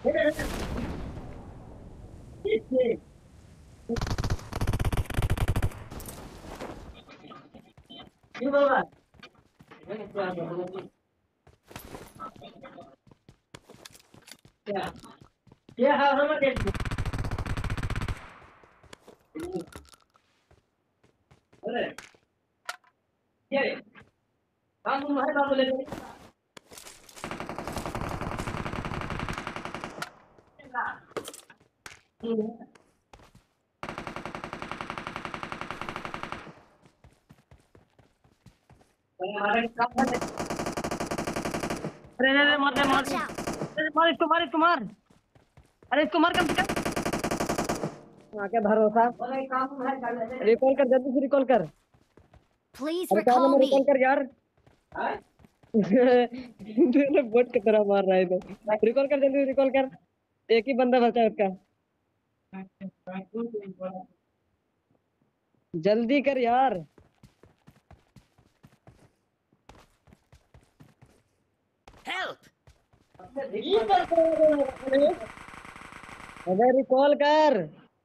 क्यों बाबा क्या क्या हाँ हम देख अरे क्या है काम तुम है बाबू लेके हमारे काम है अरे अरे मार दे मार अरे मार इसको मार अरे इसको मार कम से कम हाँ क्या भरोसा रिकॉल कर जल्दी से रिकॉल कर Please अरे क्या recall नंबर रिकॉल me. कर यार तूने बोट की तरह मार रहा है तो रिकॉल कर जल्दी रिकॉल कर एक ही बंदा बचा है उसका जल्दी कर यार Help! अबे रिकॉल कर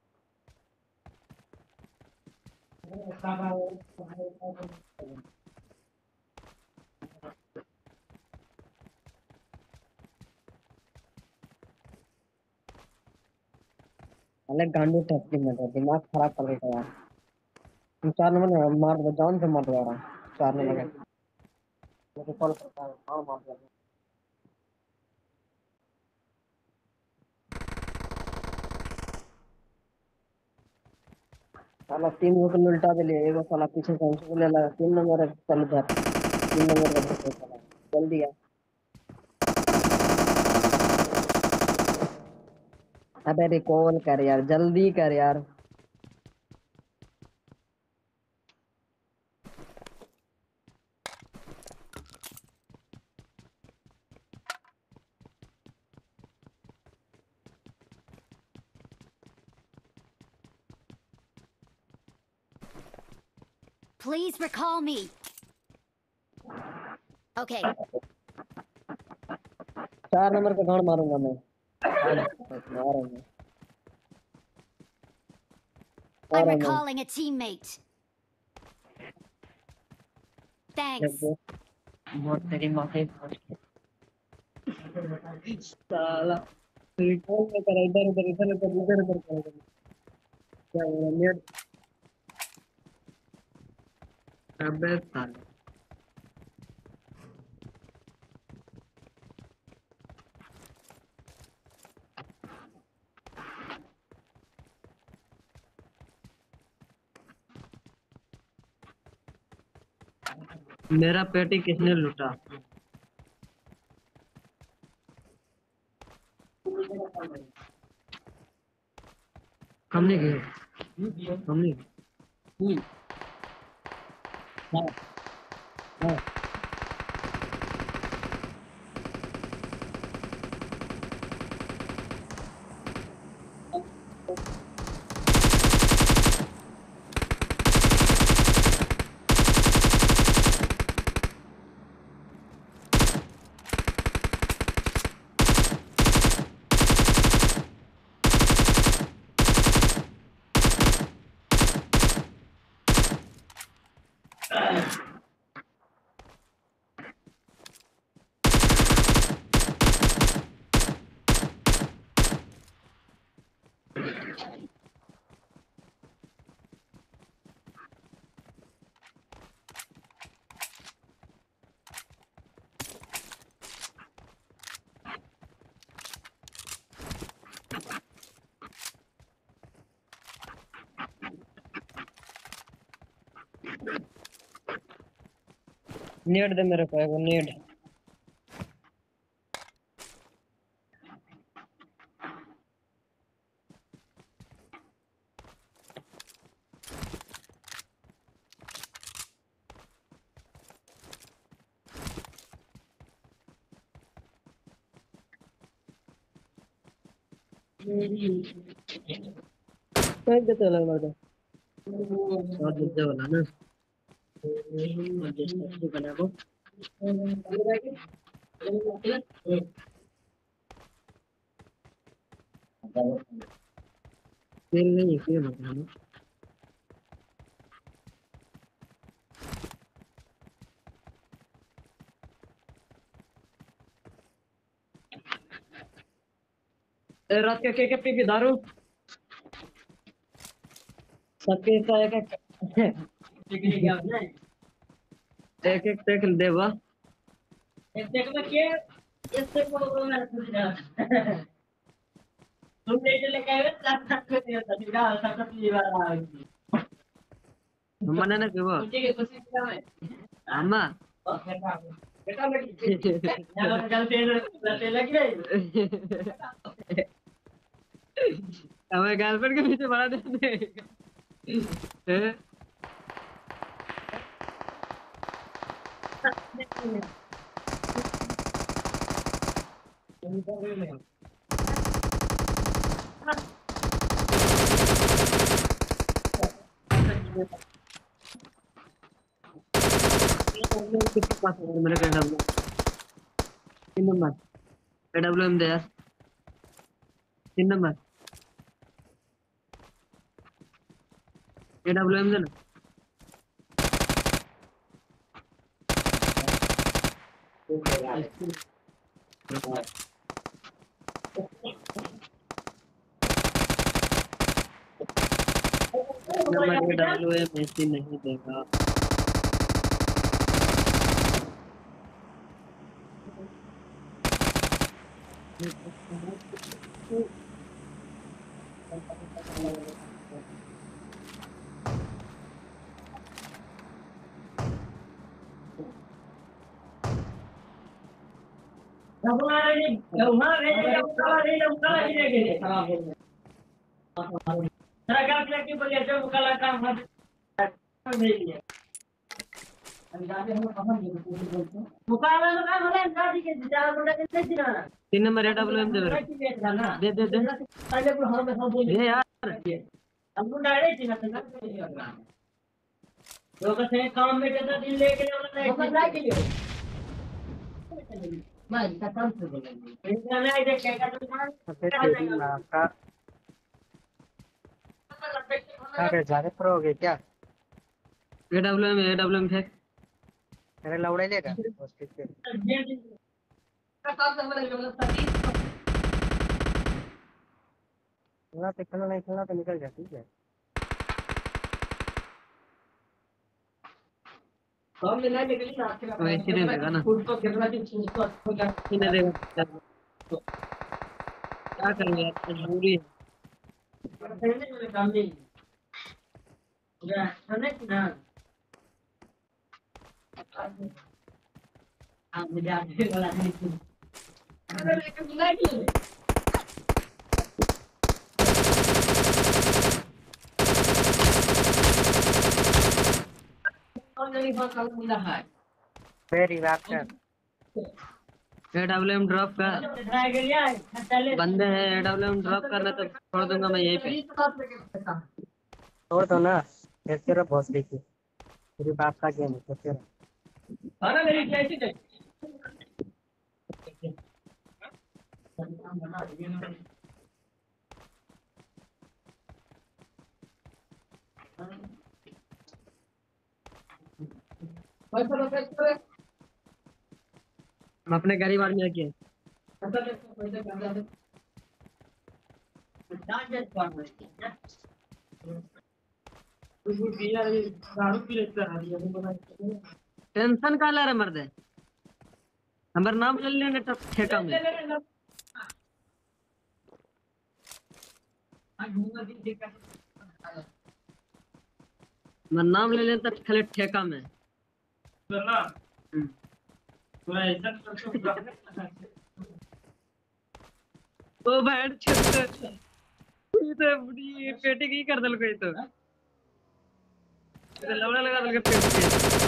अलग गांडू टच में दिमाग खराब कर देता यार तुम 4 नंबर में मार दो जान से मार दो यार 4 नंबर का मुझे कॉल करता है हाँ मार दो साला 3 को उल्टा दे लिया एक साला पीछे से हमसे बोले लगा 3 नंबर है चल इधर 3 नंबर का धक्का साला जल्दी आ अबे रिकॉल कर यार जल्दी कर यार Please recall me. Okay. 4 number का गांड मारूंगा मैं मारूंगा I'm मारूंगा recalling a teammate. Thanks. बहुत तेरी माँ के साला रिकॉल में कर इधर कर क्या हुआ नेट अबे साला मेरा पेटी किसने लूटा हमने किया हमने हाँ हाँ नेट दे मेरे को एगो नेट फेंक देते वाला मार दो और देते वाला ना जैसे बना को तेल नहीं है क्यों बताना। रात के पी के दारू सबके एक एक टेक देवा एक टेक में के इससे को मैं पूछ रहा तुम ले लेके आए लाख तक के दिया था ठीक है सब पी वाला मने ना के वो ठीक है कुछ क्या है अम्मा बेटा लगी यार कल तेल लगी रही हमें गर्लफ्रेंड के पीछे बड़ा देते हैं कितने पास है मेरे का डब्ल्यू तीन नंबर डब्ल्यू एम दे यार तीन नंबर डब्ल्यू एम दे ना नंबर डब्ल्यू एम ऐसे नहीं देगा तीन नंबर डब्ल्यू एम दे दे दे दे यार लोग से काम में कितना दिन लेके मैं खत्म से बोलेंगे इतना नहीं देखेगा तो अरे ज्यादा प्रो हो गए क्या एडब्ल्यू एम फेंक अरे लौड़ा लेगा खेलना तो खेलना नहीं खेलना तो निकल जा ठीक है वैसे नहीं देगा ना नहीं देगा क्या करेंगे यार मजबूरी है वेरी वेल एडब्ल्यूएम ड्रॉप कर बंदे हैं एडब्ल्यूएम ड्रॉप करना तो छोड़ दूंगा मैं यहीं पे छोड़ दो ना फिर तेरा बॉस देखिए तेरी बाप का गेम है तेरा अरे मेरी कैसी हम अपने गरीब आदमी है टेंशन का ला रहा मर्द हमारा नाम ले लेंगे तब ठेका में हमारा नाम ले लेंगे तब खाली ठेका में ओ बैठ छोड़ ये तो बड़ी पेटी की कर दल कोई तो लवड़ा लगा दल के पेट पे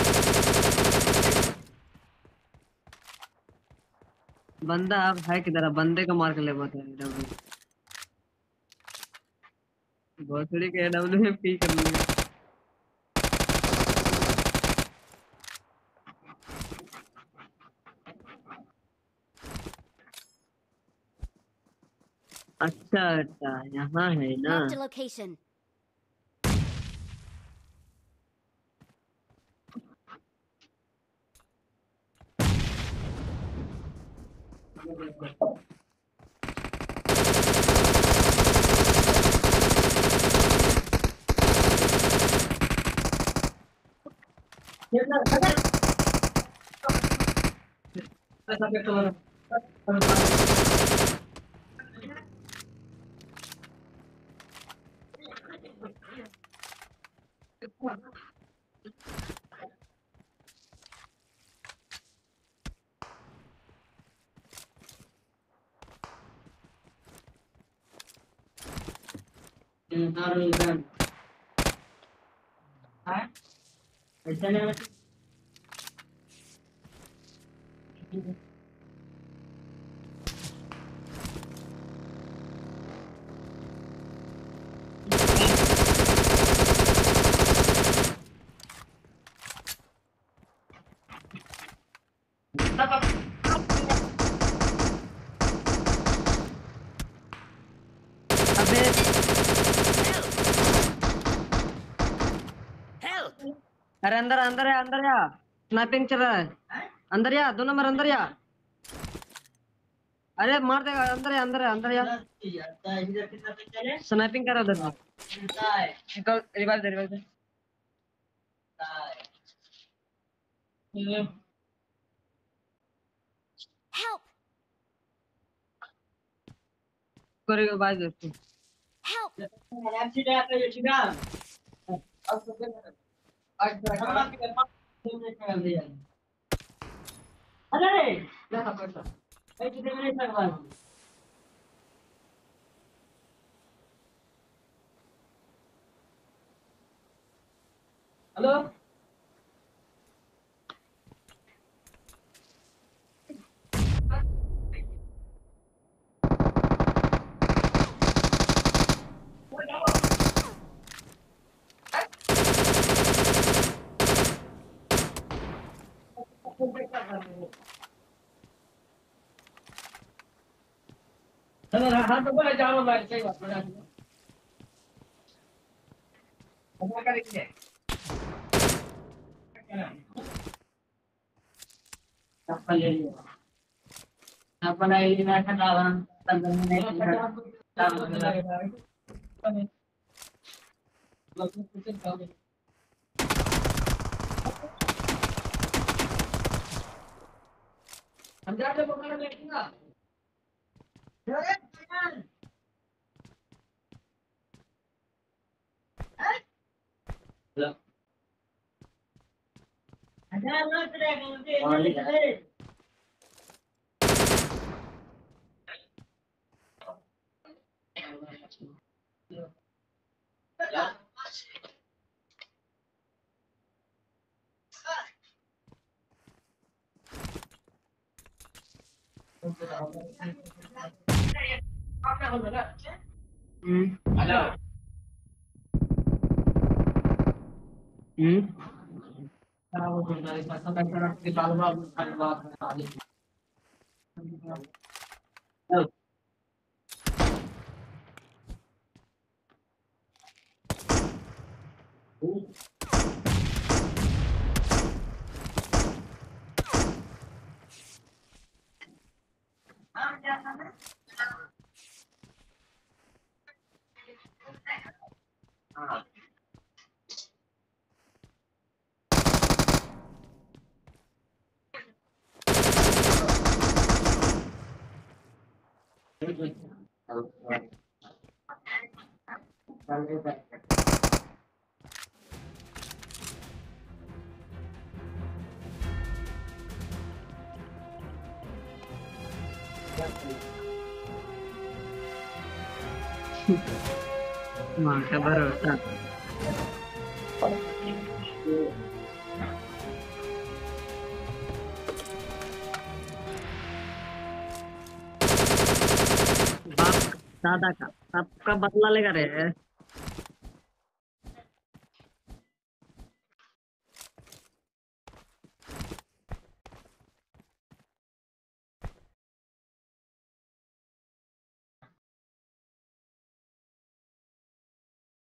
बंदा आप है किधर बंदे को मार के ले बहुत भोसड़ी के डब्ल्यू में पी कर लिया अच्छा अच्छा, यहाँ है ना। Marked a location. अबे अरे अंदर अंदर है, अंदर या स्नाइपिंग चल रहा है। अंदर या 2 नंबर अंदर या। अरे मार देगा, अंदर है अंदर है अंदर या। स्नाइपिंग कर रहा उधर। निकल, रिवाइव दे रिवाइव दे। Help! करे रिवाइव दे उसको। Help! हेलो। हाँ तो बोला जाओ भाई, सही बात बोला। अपना करेंगे। अपन ले लिया। अपन आई ना था लावा, तंदर में नहीं था। हम जाते पकड़ लेंगे। हेलो। मां का भरोसा। बाप दादा का सबका बदला लेगा रे।